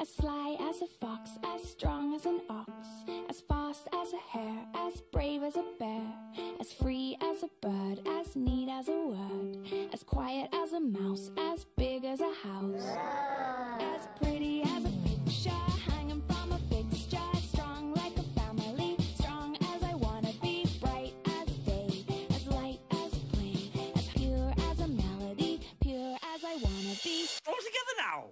As sly as a fox, as strong as an ox, as fast as a hare, as brave as a bear, as free as a bird, as neat as a word, as quiet as a mouse, as big as a house, as pretty as a picture hanging from a fixture, strong like a family, strong as I wanna be, bright as day, as light as a plane, as pure as a melody, pure as I wanna be. All together now!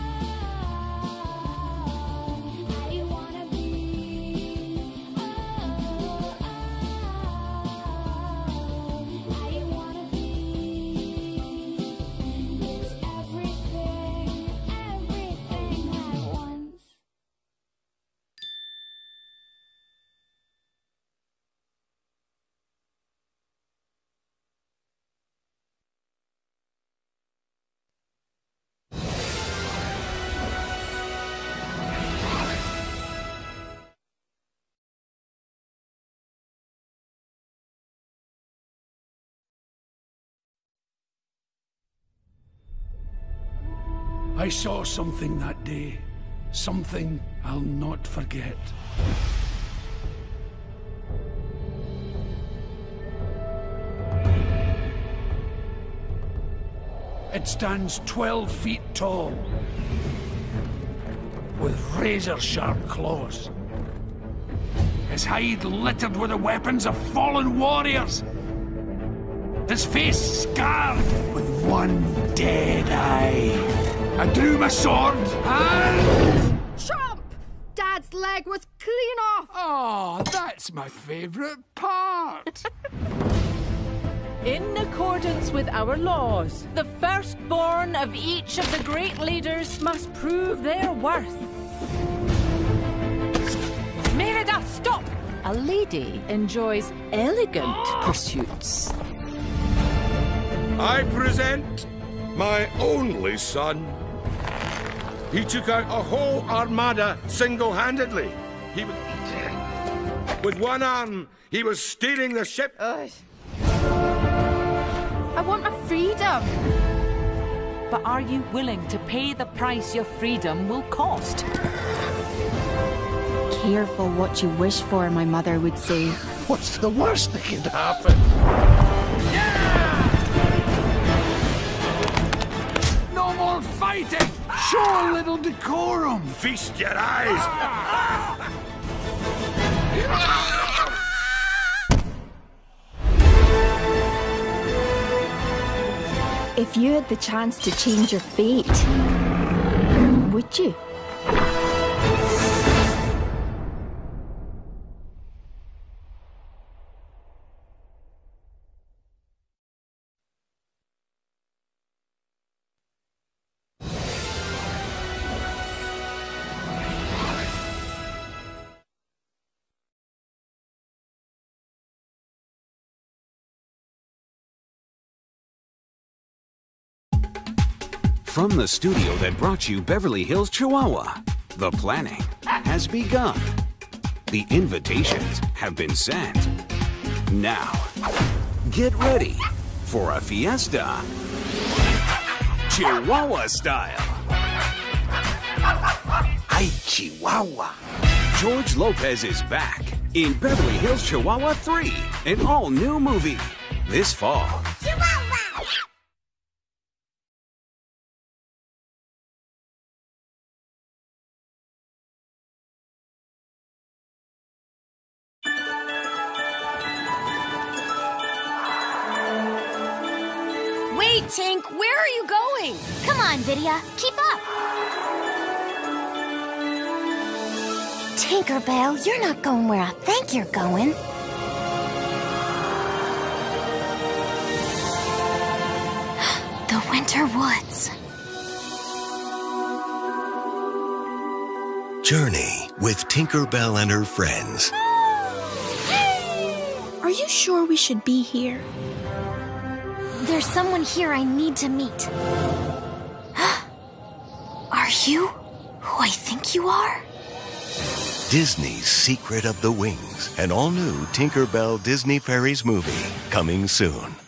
I saw something that day, something I'll not forget. It stands 12 feet tall, with razor-sharp claws. His hide littered with the weapons of fallen warriors. His face scarred with one dead eye. I drew my sword and... Chomp! Dad's leg was clean off! Oh, that's my favourite part! In accordance with our laws, the firstborn of each of the great leaders must prove their worth. Merida, stop! A lady enjoys elegant pursuits. I present my only son. He took out a whole armada single-handedly. He was... With one arm, he was steering the ship. I want my freedom. But are you willing to pay the price your freedom will cost? Careful what you wish for, my mother would say. What's the worst that could happen? Yeah! No more fighting! Show a little decorum! Feast your eyes! If you had the chance to change your fate, would you? From the studio that brought you Beverly Hills, Chihuahua, the planning has begun. The invitations have been sent. Now, get ready for a fiesta, Chihuahua style. Ay, Chihuahua. George Lopez is back in Beverly Hills, Chihuahua 3, an all-new movie this fall. Wait, Tink, where are you going? Come on, Vidya, keep up. Tinkerbell, you're not going where I think you're going. The Winter Woods. Journey with Tinkerbell and her friends. Are you sure we should be here? There's someone here I need to meet. Are you who I think you are? Disney's Secret of the Wings, an all-new Tinkerbell Disney Fairies movie, coming soon.